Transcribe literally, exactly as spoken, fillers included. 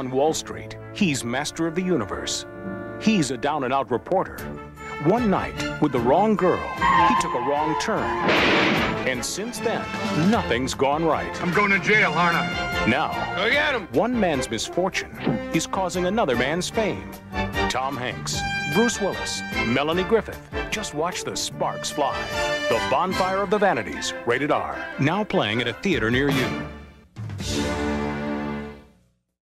on Wall Street. He's master of the universe. He's a down-and-out reporter. One night, with the wrong girl, he took a wrong turn. And since then, nothing's gone right. I'm going to jail, aren't I? Now, Go get him! one man's misfortune is causing another man's fame. Tom Hanks, Bruce Willis, Melanie Griffith. Just watch the sparks fly. The Bonfire of the Vanities, rated R. Now playing at a theater near you.